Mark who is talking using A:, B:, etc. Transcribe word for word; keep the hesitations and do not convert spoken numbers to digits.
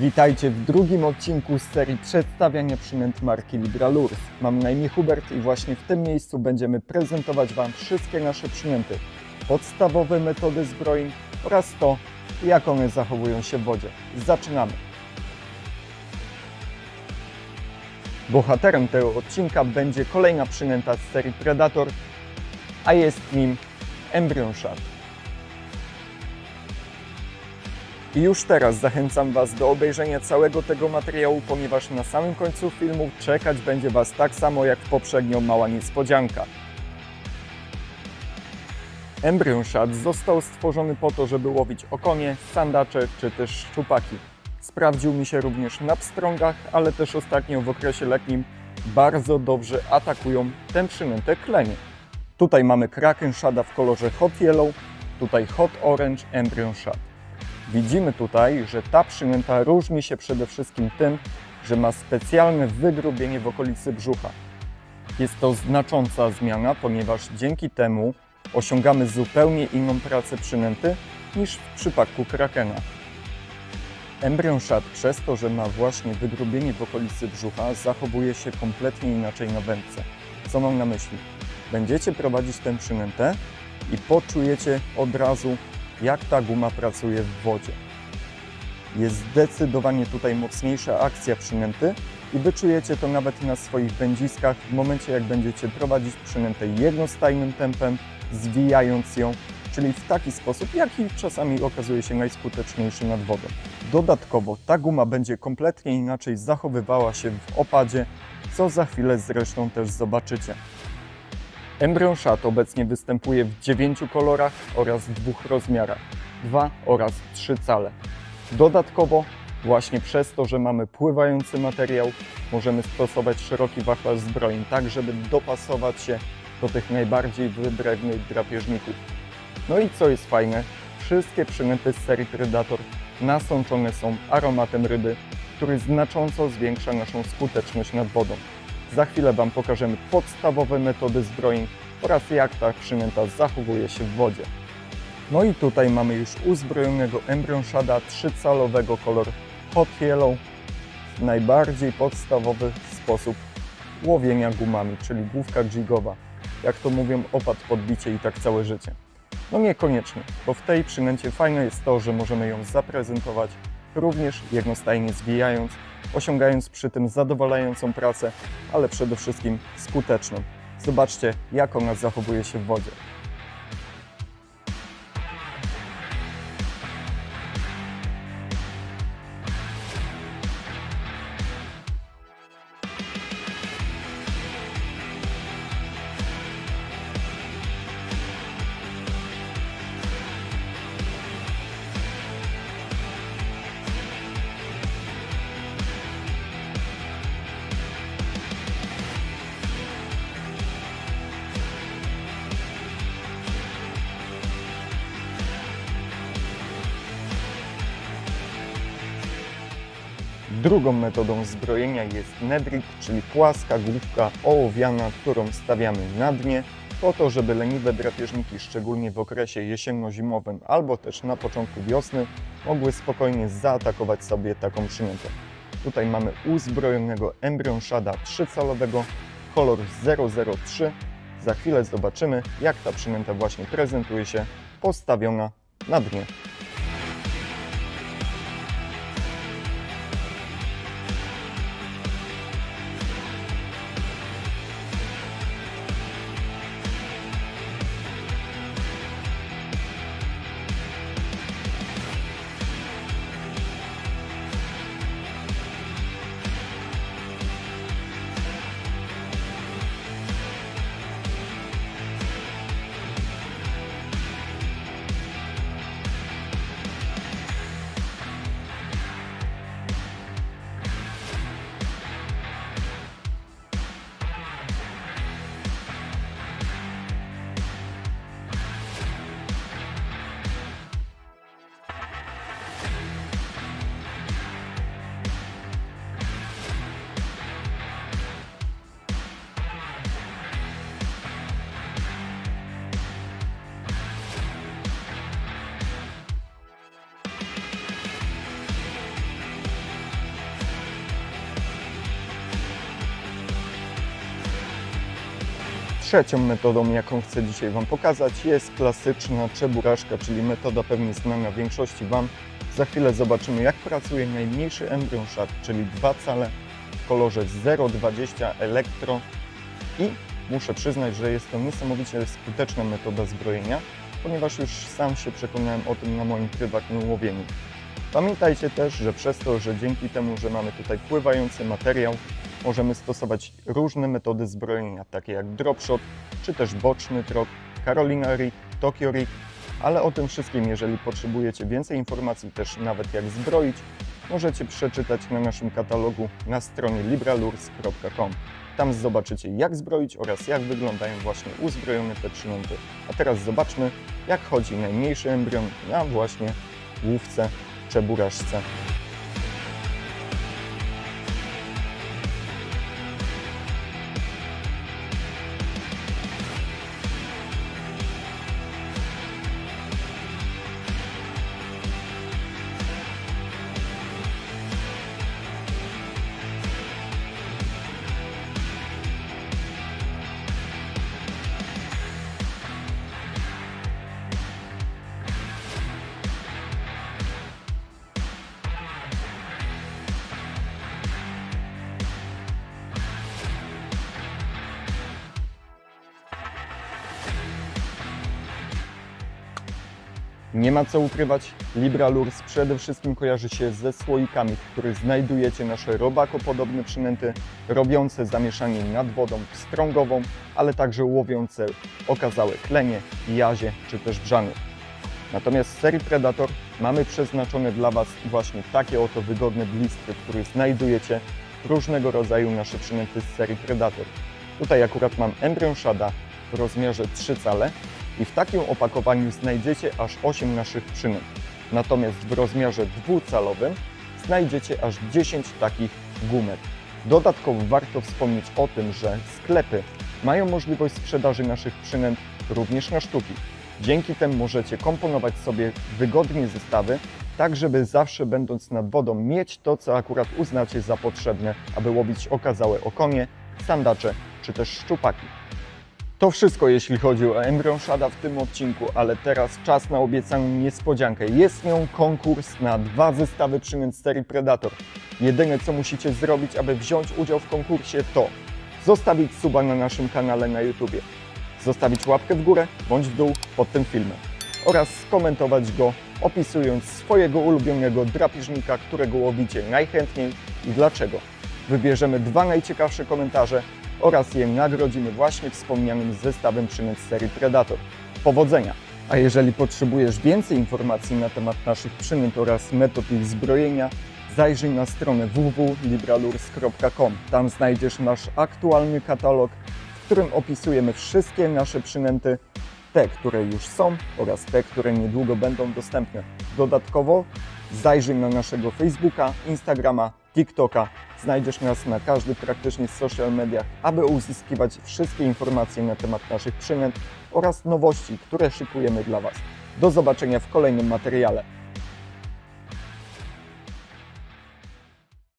A: Witajcie w drugim odcinku z serii przedstawiania przynęt marki Libra Lures. Mam na imię Hubert i właśnie w tym miejscu będziemy prezentować Wam wszystkie nasze przynęty, podstawowe metody zbrojeń oraz to, jak one zachowują się w wodzie. Zaczynamy! Bohaterem tego odcinka będzie kolejna przynęta z serii Predator, a jest nim Embryo Shad. I już teraz zachęcam Was do obejrzenia całego tego materiału, ponieważ na samym końcu filmu czekać będzie Was tak samo jak poprzednio mała niespodzianka. Embryo Shad został stworzony po to, żeby łowić okonie, sandacze czy też szczupaki. Sprawdził mi się również na pstrągach, ale też ostatnio w okresie letnim bardzo dobrze atakują tę przynętę klenie. Tutaj mamy Kraken Shada w kolorze Hot Yellow, tutaj Hot Orange Embryo Shad. Widzimy tutaj, że ta przynęta różni się przede wszystkim tym, że ma specjalne wygrubienie w okolicy brzucha. Jest to znacząca zmiana, ponieważ dzięki temu osiągamy zupełnie inną pracę przynęty niż w przypadku Krakena. Embryo Shad przez to, że ma właśnie wygrubienie w okolicy brzucha, zachowuje się kompletnie inaczej na wędce. Co mam na myśli? Będziecie prowadzić tę przynętę i poczujecie od razu, jak ta guma pracuje w wodzie. Jest zdecydowanie tutaj mocniejsza akcja przynęty i wyczujecie to nawet na swoich wędziskach w momencie, jak będziecie prowadzić przynętę jednostajnym tempem, zwijając ją, czyli w taki sposób, jaki czasami okazuje się najskuteczniejszy nad wodą. Dodatkowo ta guma będzie kompletnie inaczej zachowywała się w opadzie, co za chwilę zresztą też zobaczycie. Embryo Shad obecnie występuje w dziewięciu kolorach oraz dwóch rozmiarach, dwa oraz trzy cale. Dodatkowo, właśnie przez to, że mamy pływający materiał, możemy stosować szeroki wachlarz zbrojeń, tak żeby dopasować się do tych najbardziej wybrednych drapieżników. No i co jest fajne, wszystkie przynęty z serii Predator nasączone są aromatem ryby, który znacząco zwiększa naszą skuteczność nad wodą. Za chwilę Wam pokażemy podstawowe metody zbrojeń oraz jak ta przynęta zachowuje się w wodzie. No i tutaj mamy już uzbrojonego Embryo Shada trzycalowego kolor Hot Yellow. Najbardziej podstawowy sposób łowienia gumami, czyli główka jigowa. Jak to mówią, opad, podbicie i tak całe życie. No niekoniecznie, bo w tej przynęcie fajne jest to, że możemy ją zaprezentować również jednostajnie zwijając, osiągając przy tym zadowalającą pracę, ale przede wszystkim skuteczną. Zobaczcie, jak ona zachowuje się w wodzie. Drugą metodą zbrojenia jest nedrig, czyli płaska główka ołowiana, którą stawiamy na dnie, po to, żeby leniwe drapieżniki, szczególnie w okresie jesienno-zimowym albo też na początku wiosny, mogły spokojnie zaatakować sobie taką przynętę. Tutaj mamy uzbrojonego Embryo Shada trzycalowego, kolor zero zero trzy. Za chwilę zobaczymy, jak ta przynęta właśnie prezentuje się postawiona na dnie. Trzecią metodą, jaką chcę dzisiaj Wam pokazać, jest klasyczna czeburaszka, czyli metoda pewnie znana większości Wam. Za chwilę zobaczymy, jak pracuje najmniejszy embrion shot, czyli dwa cale w kolorze zero dwadzieścia elektro i muszę przyznać, że jest to niesamowicie skuteczna metoda zbrojenia, ponieważ już sam się przekonałem o tym na moim prywatnym łowieniu. Pamiętajcie też, że przez to, że dzięki temu, że mamy tutaj pływający materiał, możemy stosować różne metody zbrojenia, takie jak drop shot, czy też boczny trop, Carolina Rig, Tokyo Rig, ale o tym wszystkim, jeżeli potrzebujecie więcej informacji, też nawet jak zbroić, możecie przeczytać na naszym katalogu na stronie libralures kropka com. Tam zobaczycie, jak zbroić oraz jak wyglądają właśnie uzbrojone te przynęty. A teraz zobaczmy, jak chodzi najmniejszy embrion na właśnie łówce czeburaszce. Nie ma co ukrywać, Libralures przede wszystkim kojarzy się ze słoikami, w których znajdujecie nasze robakopodobne przynęty, robiące zamieszanie nad wodą pstrągową, ale także łowiące okazałe klenie, jazie czy też brzany. Natomiast w serii Predator mamy przeznaczone dla Was właśnie takie oto wygodne blistry, w których znajdujecie różnego rodzaju nasze przynęty z serii Predator. Tutaj akurat mam embrion shada w rozmiarze trzy cale. I w takim opakowaniu znajdziecie aż osiem naszych przynęt. Natomiast w rozmiarze dwucalowym znajdziecie aż dziesięć takich gumek. Dodatkowo warto wspomnieć o tym, że sklepy mają możliwość sprzedaży naszych przynęt również na sztuki. Dzięki temu możecie komponować sobie wygodnie zestawy, tak żeby zawsze będąc nad wodą mieć to, co akurat uznacie za potrzebne, aby łowić okazałe okonie, sandacze czy też szczupaki. To wszystko, jeśli chodzi o embrion shada w tym odcinku, ale teraz czas na obiecaną niespodziankę. Jest nią konkurs na dwa zestawy przynęt z serii Predator. Jedyne, co musicie zrobić, aby wziąć udział w konkursie, to zostawić suba na naszym kanale na YouTubie, zostawić łapkę w górę bądź w dół pod tym filmem oraz skomentować go, opisując swojego ulubionego drapieżnika, którego łowicie najchętniej i dlaczego. Wybierzemy dwa najciekawsze komentarze oraz je nagrodzimy właśnie wspomnianym zestawem przynęt z serii Predator. Powodzenia! A jeżeli potrzebujesz więcej informacji na temat naszych przynęt oraz metod ich zbrojenia, zajrzyj na stronę w w w kropka libralures kropka com. Tam znajdziesz nasz aktualny katalog, w którym opisujemy wszystkie nasze przynęty, te, które już są oraz te, które niedługo będą dostępne. Dodatkowo zajrzyj na naszego Facebooka, Instagrama, TikToka. Znajdziesz nas na każdych praktycznie social mediach, aby uzyskiwać wszystkie informacje na temat naszych przynęt oraz nowości, które szykujemy dla Was. Do zobaczenia w kolejnym materiale.